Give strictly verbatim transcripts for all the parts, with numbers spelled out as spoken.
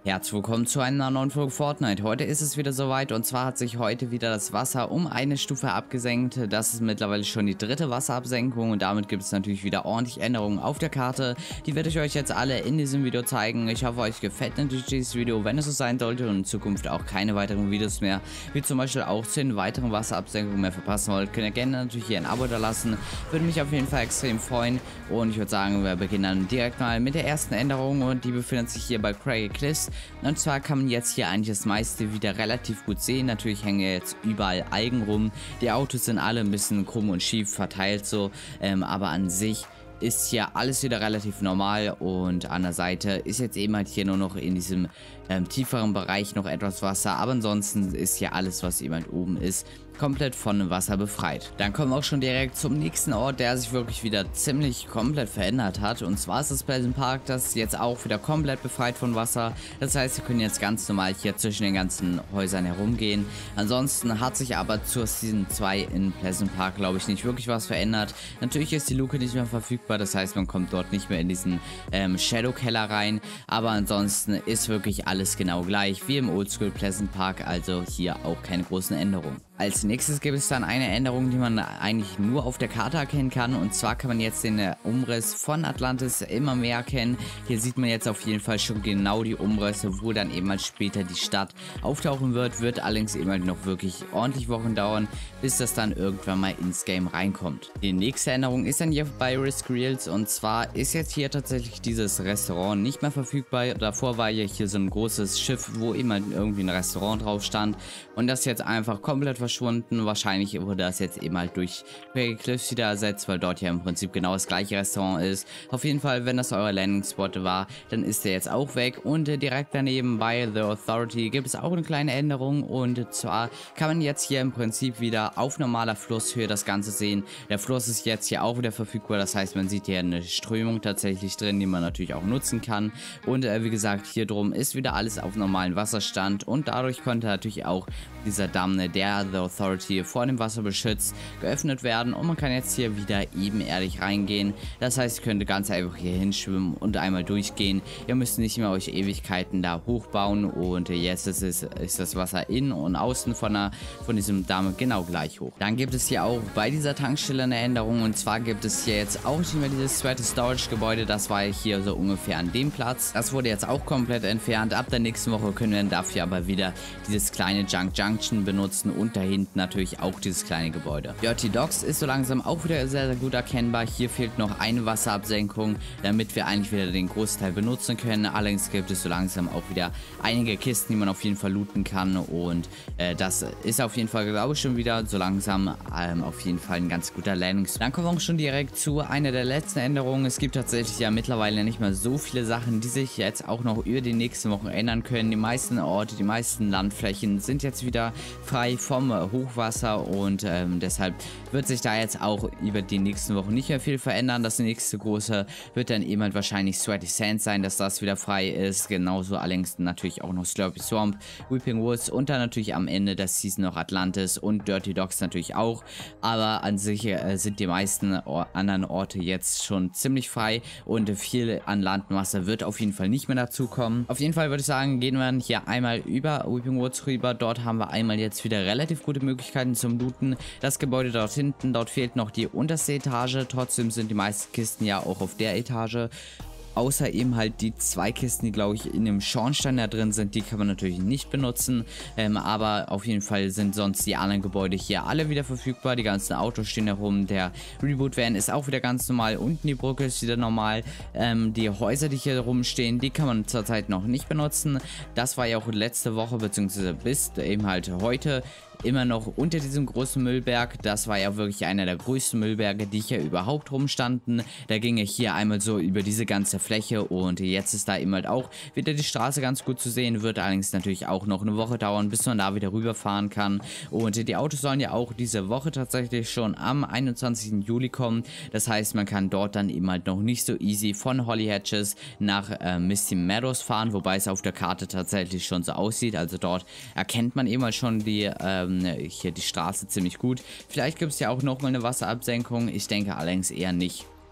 Herzlich willkommen zu einer neuen Folge Fortnite. Heute ist es wieder soweit und zwar hat sich heute wieder das Wasser um eine Stufe abgesenkt. Das ist mittlerweile schon die dritte Wasserabsenkung und damit gibt es natürlich wieder ordentlich Änderungen auf der Karte. Die werde ich euch jetzt alle in diesem Video zeigen. Ich hoffe, euch gefällt natürlich dieses Video. Wenn es so sein sollte und in Zukunft auch keine weiteren Videos mehr, wie zum Beispiel auch zu den weiteren Wasserabsenkungen mehr verpassen wollt, könnt ihr gerne natürlich hier ein Abo da lassen. Würde mich auf jeden Fall extrem freuen und ich würde sagen, wir beginnen dann direkt mal mit der ersten Änderung und die befindet sich hier bei Craggy Cliffs. Und zwar kann man jetzt hier eigentlich das meiste wieder relativ gut sehen. Natürlich hängen ja jetzt überall Algen rum. Die Autos sind alle ein bisschen krumm und schief verteilt so, ähm, aber an sich ist hier alles wieder relativ normal und an der Seite ist jetzt eben halt hier nur noch in diesem ähm, tieferen Bereich noch etwas Wasser, aber ansonsten ist hier alles, was eben halt oben ist, komplett von Wasser befreit. Dann kommen wir auch schon direkt zum nächsten Ort, der sich wirklich wieder ziemlich komplett verändert hat, und zwar ist das Pleasant Park, das ist jetzt auch wieder komplett befreit von Wasser. Das heißt, wir können jetzt ganz normal hier zwischen den ganzen Häusern herumgehen. Ansonsten hat sich aber zur Season zwei in Pleasant Park, glaube ich, nicht wirklich was verändert. Natürlich ist die Luke nicht mehr verfügbar, das heißt, man kommt dort nicht mehr in diesen ähm, Shadow Keller rein, aber ansonsten ist wirklich alles genau gleich wie im Oldschool Pleasant Park, also hier auch keine großen Änderungen. Als nächstes gibt es dann eine Änderung, die man eigentlich nur auf der Karte erkennen kann, und zwar kann man jetzt den Umriss von Atlantis immer mehr erkennen. Hier sieht man jetzt auf jeden Fall schon genau die Umrisse, wo dann eben mal später die Stadt auftauchen wird. Wird allerdings eben halt noch wirklich ordentlich Wochen dauern, bis das dann irgendwann mal ins Game reinkommt. Die nächste Änderung ist dann hier bei Risk Reels, und zwar ist jetzt hier tatsächlich dieses Restaurant nicht mehr verfügbar. Davor war ja hier so ein großes Schiff, wo immer irgendwie ein Restaurant drauf stand, und das ist jetzt einfach komplett verschwunden. Wahrscheinlich wurde das jetzt eben halt durch Craggy Cliffs wieder ersetzt, weil dort ja im Prinzip genau das gleiche Restaurant ist. Auf jeden Fall, wenn das euer Landing Spot war, dann ist der jetzt auch weg, und äh, direkt daneben bei The Authority gibt es auch eine kleine Änderung, und zwar kann man jetzt hier im Prinzip wieder auf normaler Flusshöhe das Ganze sehen. Der Fluss ist jetzt hier auch wieder verfügbar, das heißt, man sieht hier eine Strömung tatsächlich drin, die man natürlich auch nutzen kann, und äh, wie gesagt, hier drum ist wieder alles auf normalen Wasserstand, und dadurch konnte natürlich auch dieser Damm, der The Authority vor dem Wasser beschützt, geöffnet werden, und man kann jetzt hier wieder ebenerdig reingehen. Das heißt, ihr könnt ganz einfach hier hinschwimmen und einmal durchgehen. Ihr müsst nicht mehr euch Ewigkeiten da hochbauen, und jetzt ist, es, ist das Wasser innen und außen von, der, von diesem Damm genau gleich hoch. Dann gibt es hier auch bei dieser Tankstelle eine Änderung, und zwar gibt es hier jetzt auch nicht mehr dieses zweite Storage-Gebäude. Das war hier so ungefähr an dem Platz. Das wurde jetzt auch komplett entfernt. Ab der nächsten Woche können wir dann dafür aber wieder dieses kleine Junk Junction benutzen und da hinten natürlich auch dieses kleine Gebäude. Dirty Docks ist so langsam auch wieder sehr, sehr gut erkennbar. Hier fehlt noch eine Wasserabsenkung, damit wir eigentlich wieder den Großteil benutzen können. Allerdings gibt es so langsam auch wieder einige Kisten, die man auf jeden Fall looten kann, und äh, das ist auf jeden Fall, glaube ich, schon wieder so langsam ähm, auf jeden Fall ein ganz guter Landing. Dann kommen wir auch schon direkt zu einer der letzten Änderungen. Es gibt tatsächlich ja mittlerweile nicht mehr so viele Sachen, die sich jetzt auch noch über die nächsten Wochen ändern können. Die meisten Orte, die meisten Landflächen sind jetzt wieder frei vom Hochwasser, und ähm, deshalb wird sich da jetzt auch über die nächsten Wochen nicht mehr viel verändern. Das nächste große wird dann eben halt wahrscheinlich Sweaty Sands sein, dass das wieder frei ist. Genauso allerdings natürlich auch noch Slurpy Swamp, Weeping Woods und dann natürlich am Ende der Season noch Atlantis und Dirty Docks natürlich auch. Aber an sich äh, sind die meisten Or anderen Orte jetzt schon ziemlich frei, und viel an Landmasse wird auf jeden Fall nicht mehr dazu kommen. Auf jeden Fall würde ich sagen, gehen wir hier einmal über Weeping Woods rüber. Dort haben wir einmal jetzt wieder relativ gute Möglichkeiten zum Looten. Das Gebäude dort hinten, dort fehlt noch die unterste Etage. Trotzdem sind die meisten Kisten ja auch auf der Etage. Außer eben halt die zwei Kisten, die, glaube ich, in dem Schornstein da drin sind, die kann man natürlich nicht benutzen. Ähm, aber auf jeden Fall sind sonst die anderen Gebäude hier alle wieder verfügbar. Die ganzen Autos stehen herum. Der Reboot-Van ist auch wieder ganz normal. Unten die Brücke ist wieder normal. Ähm, die Häuser, die hier rumstehen, die kann man zurzeit noch nicht benutzen. Das war ja auch letzte Woche, beziehungsweise bis eben halt heute immer noch unter diesem großen Müllberg. Das war ja wirklich einer der größten Müllberge, die hier überhaupt rumstanden. Da ging er hier einmal so über diese ganze Fläche, und jetzt ist da eben halt auch wieder die Straße ganz gut zu sehen. Wird allerdings natürlich auch noch eine Woche dauern, bis man da wieder rüberfahren kann. Und die Autos sollen ja auch diese Woche tatsächlich schon am einundzwanzigsten Juli kommen. Das heißt, man kann dort dann eben halt noch nicht so easy von Holly Hatches nach äh, Misty Meadows fahren, wobei es auf der Karte tatsächlich schon so aussieht. Also dort erkennt man eben halt schon die äh, hier die Straße ziemlich gut. Vielleicht gibt es ja auch nochmal eine Wasserabsenkung. Ich denke allerdings eher nicht.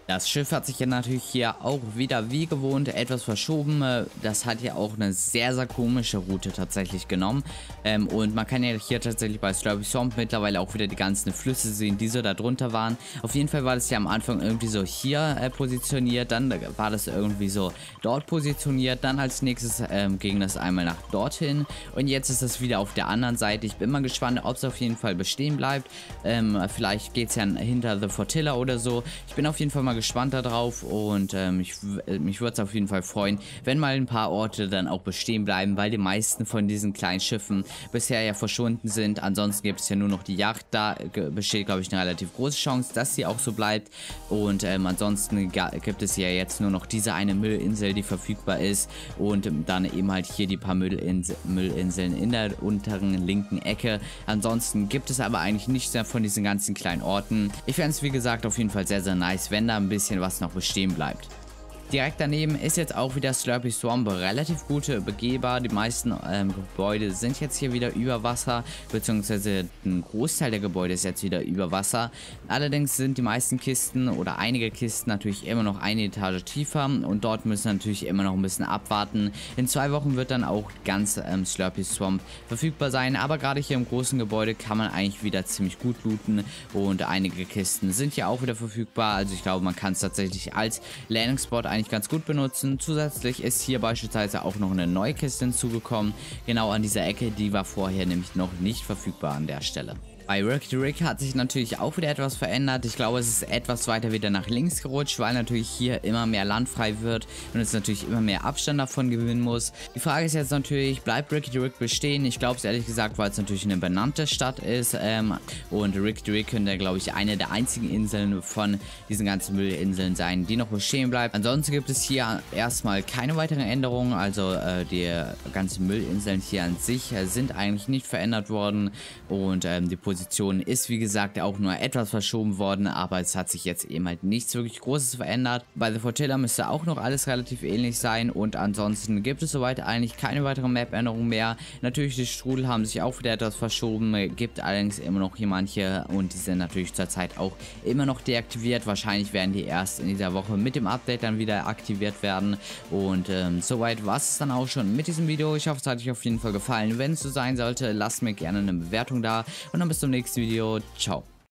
Das Schiff hat sich ja natürlich hier auch wieder wie gewohnt etwas verschoben. Das hat ja auch eine sehr, sehr komische Route tatsächlich genommen. Ähm, und man kann ja hier tatsächlich bei Slurpy Swamp mittlerweile auch wieder die ganzen Flüsse sehen, die so da drunter waren. Auf jeden Fall war das ja am Anfang irgendwie so hier äh, positioniert, dann war das irgendwie so dort positioniert, dann als nächstes ähm, ging das einmal nach dorthin und jetzt ist es wieder auf der anderen Seite. Ich bin mal gespannt, ob es auf jeden Fall bestehen bleibt. Ähm, vielleicht geht es ja hinter The Fortilla oder so. Ich bin auf jeden Fall mal gespannt darauf und ähm, ich, mich würde es auf jeden Fall freuen, wenn mal ein paar Orte dann auch bestehen bleiben, weil die meisten von diesen kleinen Schiffen bisher ja verschwunden sind. Ansonsten gibt es ja nur noch die Yacht, da besteht glaube ich eine relativ große Chance, dass sie auch so bleibt und ähm, ansonsten gibt es ja jetzt nur noch diese eine Müllinsel, die verfügbar ist und ähm, dann eben halt hier die paar Müllinsel Müllinseln in der unteren linken Ecke. Ansonsten gibt es aber eigentlich nichts mehr von diesen ganzen kleinen Orten. Ich fände es wie gesagt auf jeden Fall sehr sehr nice, wenn da ein bisschen was noch bestehen bleibt. Direkt daneben ist jetzt auch wieder Slurpy Swamp relativ gut begehbar. Die meisten ähm, Gebäude sind jetzt hier wieder über Wasser, beziehungsweise ein Großteil der Gebäude ist jetzt wieder über Wasser. Allerdings sind die meisten Kisten oder einige Kisten natürlich immer noch eine Etage tiefer und dort müssen natürlich immer noch ein bisschen abwarten. In zwei Wochen wird dann auch ganz ähm, Slurpy Swamp verfügbar sein, aber gerade hier im großen Gebäude kann man eigentlich wieder ziemlich gut looten und einige Kisten sind ja auch wieder verfügbar. Also ich glaube, man kann es tatsächlich als Landing-Spot eigentlich ganz gut benutzen. Zusätzlich ist hier beispielsweise auch noch eine neue Kiste hinzugekommen, genau an dieser Ecke, die war vorher nämlich noch nicht verfügbar an der Stelle. Bei Rick the Rick hat sich natürlich auch wieder etwas verändert. Ich glaube, es ist etwas weiter wieder nach links gerutscht, weil natürlich hier immer mehr Land frei wird und es natürlich immer mehr Abstand davon gewinnen muss. Die Frage ist jetzt natürlich, bleibt Rick the Rick bestehen? Ich glaube es ehrlich gesagt, weil es natürlich eine benannte Stadt ist ähm, und Rick the Rick könnte, glaube ich, eine der einzigen Inseln von diesen ganzen Müllinseln sein, die noch bestehen bleibt. Ansonsten gibt es hier erstmal keine weiteren Änderungen, also äh, die ganzen Müllinseln hier an sich äh, sind eigentlich nicht verändert worden und ähm, die Position Position ist wie gesagt auch nur etwas verschoben worden, aber es hat sich jetzt eben halt nichts wirklich Großes verändert. Bei The Fortilla müsste auch noch alles relativ ähnlich sein und ansonsten gibt es soweit eigentlich keine weiteren Map-Änderungen mehr. Natürlich die Strudel haben sich auch wieder etwas verschoben, gibt allerdings immer noch hier manche und die sind natürlich zurzeit auch immer noch deaktiviert. Wahrscheinlich werden die erst in dieser Woche mit dem Update dann wieder aktiviert werden und ähm, soweit war es dann auch schon mit diesem Video. Ich hoffe, es hat euch auf jeden Fall gefallen. Wenn es so sein sollte, lasst mir gerne eine Bewertung da und dann bis zum nächsten Video. Ciao.